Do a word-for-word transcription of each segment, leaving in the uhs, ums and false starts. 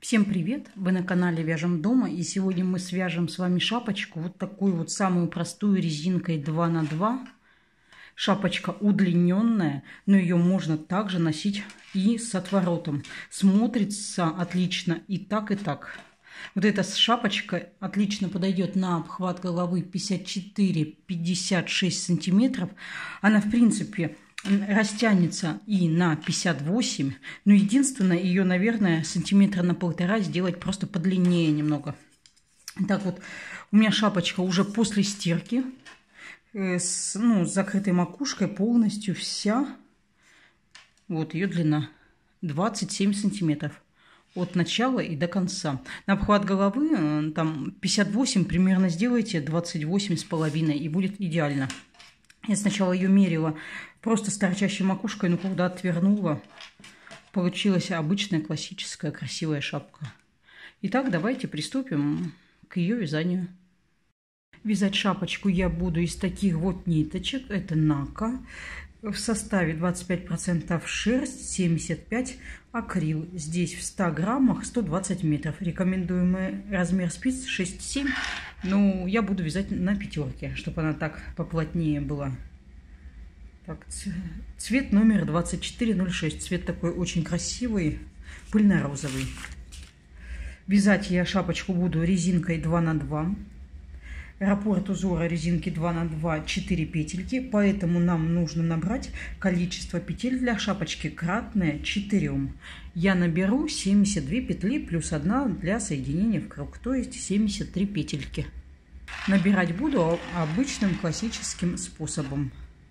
Всем привет! Вы на канале Вяжем дома, и сегодня мы свяжем с вами шапочку вот такую вот самую простую резинкой два на два. Шапочка удлиненная, но ее можно также носить и с отворотом. Смотрится отлично и так, и так. Вот эта шапочка отлично подойдет на обхват головы пятьдесят четыре — пятьдесят шесть сантиметров. Она в принципе растянется и на пятьдесят восемь, но единственное, ее, наверное, сантиметра на полтора сделать просто подлиннее немного. Так вот, у меня шапочка уже после стирки, э, с, ну, с закрытой макушкой, полностью вся. Вот ее длина двадцать семь сантиметров от начала и до конца. На обхват головы там пятьдесят восемь, примерно сделайте двадцать восемь с половиной, и будет идеально. Я сначала ее мерила просто с торчащей макушкой, но когда отвернула, получилась обычная классическая красивая шапка. Итак, давайте приступим к ее вязанию. Вязать шапочку я буду из таких вот ниточек. Это нака. В составе двадцать пять процентов шерсть, семьдесят пять процентов акрил. Здесь в ста граммах сто двадцать метров. Рекомендуемый размер спиц шесть семь. Но я буду вязать на пятерке, чтобы она так поплотнее была. Так, цвет номер двадцать четыре ноль шесть. Цвет такой очень красивый, пыльно-розовый. Вязать я шапочку буду резинкой два на два. Раппорт узора резинки два на два четыре петельки, поэтому нам нужно набрать количество петель для шапочки кратное четырем. Я наберу семьдесят две петли плюс одна для соединения в круг, то есть семьдесят три петельки. Набирать буду обычным классическим способом.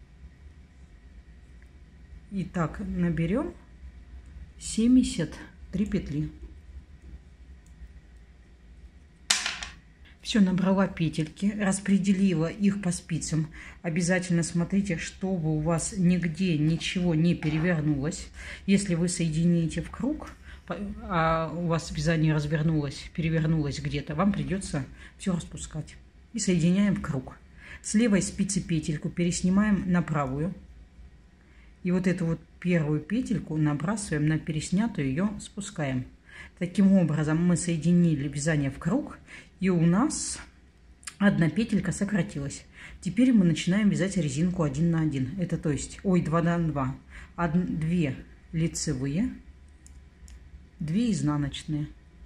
Итак, наберем семьдесят три петли. Все, набрала петельки, распределила их по спицам. Обязательно смотрите, чтобы у вас нигде ничего не перевернулось. Если вы соедините в круг, а у вас вязание развернулось, перевернулось где-то, вам придется все распускать. И соединяем в круг. С левой спицы петельку переснимаем на правую. И вот эту вот первую петельку набрасываем на переснятую, ее спускаем. Таким образом мы соединили вязание в круг, и у нас одна петелька сократилась. Теперь мы начинаем вязать резинку один на один. Это то есть, ой, два на два. две лицевые, две изнаночные.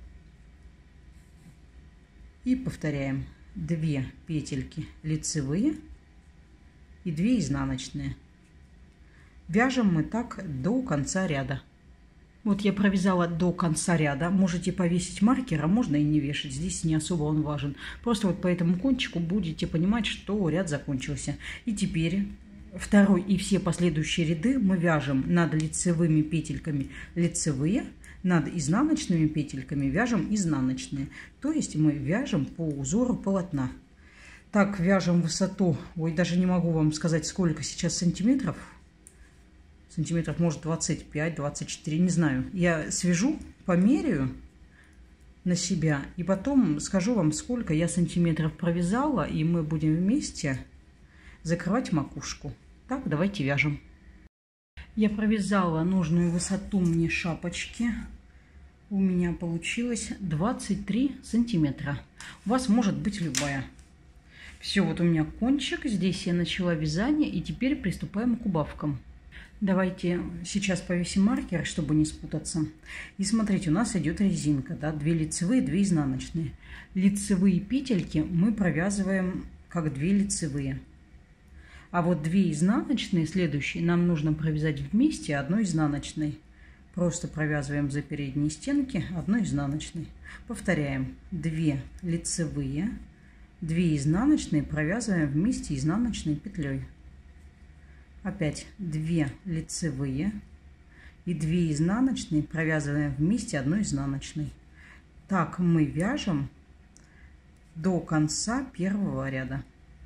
И повторяем. две петельки лицевые и две изнаночные. Вяжем мы так до конца ряда. Вот я провязала до конца ряда. Можете повесить маркер, а можно и не вешать. Здесь не особо он важен. Просто вот по этому кончику будете понимать, что ряд закончился. И теперь второй и все последующие ряды мы вяжем над лицевыми петельками лицевые, над изнаночными петельками вяжем изнаночные. То есть мы вяжем по узору полотна. Так, вяжем высоту. Ой, даже не могу вам сказать, сколько сейчас сантиметров. Сантиметров, может, двадцать пять — двадцать четыре, не знаю. Я свяжу, померяю на себя, и потом скажу вам, сколько я сантиметров провязала, и мы будем вместе закрывать макушку. Так, давайте вяжем. Я провязала нужную высоту мне шапочки. У меня получилось двадцать три сантиметра. У вас может быть любая. Все, вот у меня кончик. Здесь я начала вязание, и теперь приступаем к убавкам. Давайте сейчас повесим маркер, чтобы не спутаться. И смотрите, у нас идет резинка, да, две лицевые, две изнаночные. Лицевые петельки мы провязываем как две лицевые. А вот две изнаночные, следующие, нам нужно провязать вместе одной изнаночной. Просто провязываем за передние стенки одной изнаночной. Повторяем. две лицевые, две изнаночные провязываем вместе изнаночной петлей. Опять две лицевые и две изнаночные провязываем вместе одной изнаночной. Так мы вяжем до конца первого ряда.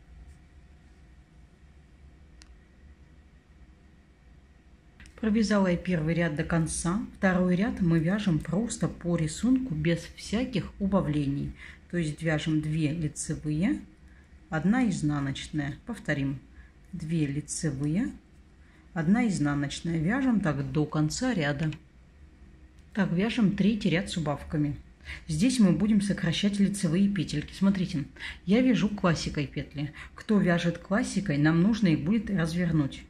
Провязала я первый ряд до конца. Второй ряд мы вяжем просто по рисунку, без всяких убавлений. То есть вяжем две лицевые, одна изнаночная. Повторим. две лицевые, одна изнаночная. Вяжем так до конца ряда. Так, вяжем третий ряд с убавками. Здесь мы будем сокращать лицевые петельки. Смотрите, я вяжу классикой петли. Кто вяжет классикой, нам нужно их будет развернуть,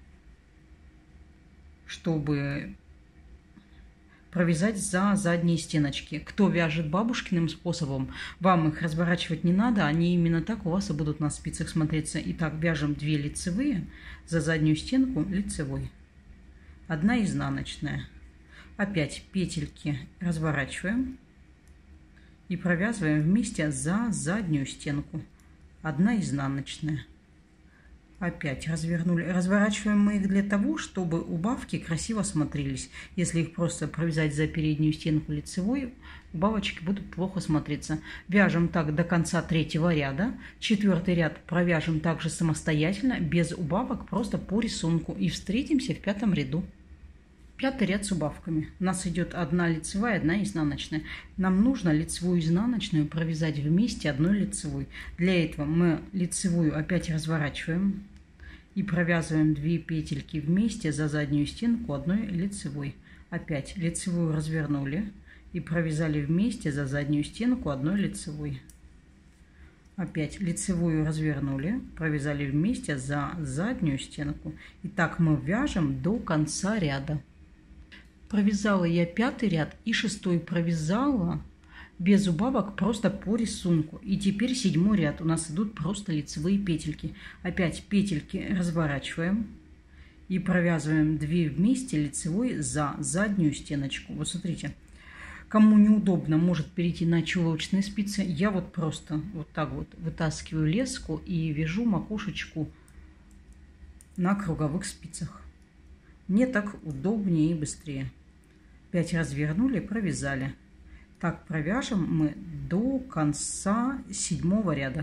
чтобы провязать за задние стеночки. Кто вяжет бабушкиным способом, вам их разворачивать не надо, они именно так у вас и будут на спицах смотреться. Итак, вяжем две лицевые, за заднюю стенку лицевой, одна изнаночная. Опять петельки разворачиваем и провязываем вместе за заднюю стенку, одна изнаночная. Опять развернули. Разворачиваем мы их для того, чтобы убавки красиво смотрелись. Если их просто провязать за переднюю стенку лицевой, убавочки будут плохо смотреться. Вяжем так до конца третьего ряда. Четвертый ряд провяжем также самостоятельно, без убавок, просто по рисунку. И встретимся в пятом ряду. Пятый ряд с убавками. У нас идет одна лицевая, одна изнаночная. Нам нужно лицевую и изнаночную провязать вместе одной лицевой. Для этого мы лицевую опять разворачиваем и провязываем две петельки вместе за заднюю стенку одной лицевой. Опять лицевую развернули и провязали вместе за заднюю стенку одной лицевой. Опять лицевую развернули, провязали вместе за заднюю стенку. И так мы вяжем до конца ряда. Провязала я пятый ряд и шестой провязала без убавок, просто по рисунку. И теперь седьмой ряд. У нас идут просто лицевые петельки. Опять петельки разворачиваем и провязываем две вместе лицевой за заднюю стеночку. Вот смотрите, кому неудобно, может перейти на чулочные спицы. Я вот просто вот так вот вытаскиваю леску и вяжу макушечку на круговых спицах. Мне так удобнее и быстрее. Опять развернули, провязали. Так провяжем мы до конца седьмого ряда.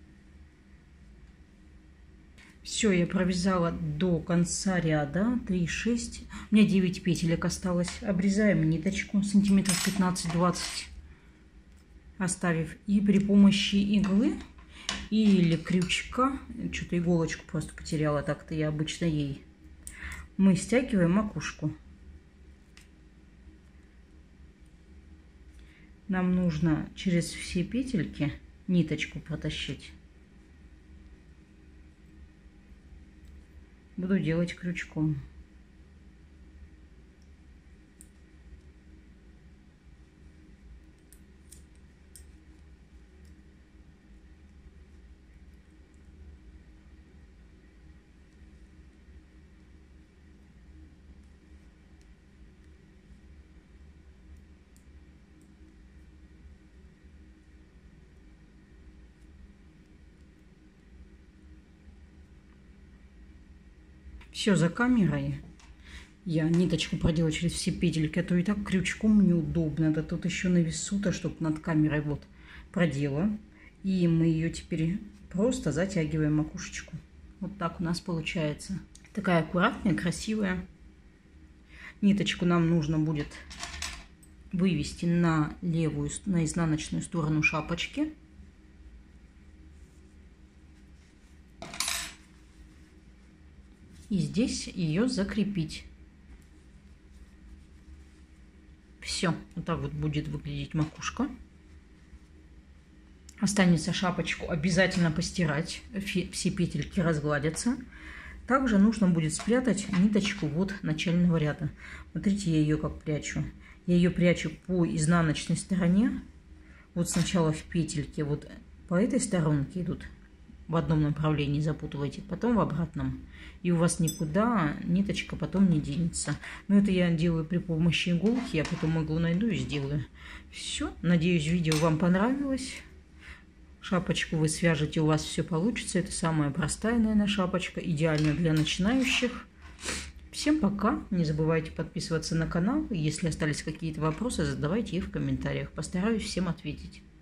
Все, я провязала до конца ряда. три, шесть. У меня девять петелек осталось. Обрезаем ниточку сантиметров пятнадцать-двадцать, оставив. И при помощи иглы или крючка, что-то иголочку просто потеряла, так-то я обычно ей, мы стягиваем макушку. Нам нужно через все петельки ниточку протащить. Буду делать крючком. Все, за камерой я ниточку проделаю через все петельки, а то и так крючком неудобно. Да тут еще на весу-то, чтобы над камерой вот продела. И мы ее теперь просто затягиваем макушечку. Вот так у нас получается. Такая аккуратная, красивая. Ниточку нам нужно будет вывести на левую, на изнаночную сторону шапочки. И здесь ее закрепить. Все, вот так вот будет выглядеть макушка. Останется шапочку обязательно постирать, все петельки разгладятся. Также нужно будет спрятать ниточку вот начального ряда. Смотрите, я ее как прячу. Я ее прячу по изнаночной стороне. Вот сначала в петельке, вот по этой сторонке идут. В одном направлении запутывайте, потом в обратном. И у вас никуда ниточка потом не денется. Но это я делаю при помощи иголки. Я потом иглу найду и сделаю. Все. Надеюсь, видео вам понравилось. Шапочку вы свяжете, у вас все получится. Это самая простая, наверное, шапочка. Идеально для начинающих. Всем пока. Не забывайте подписываться на канал. Если остались какие-то вопросы, задавайте их в комментариях. Постараюсь всем ответить.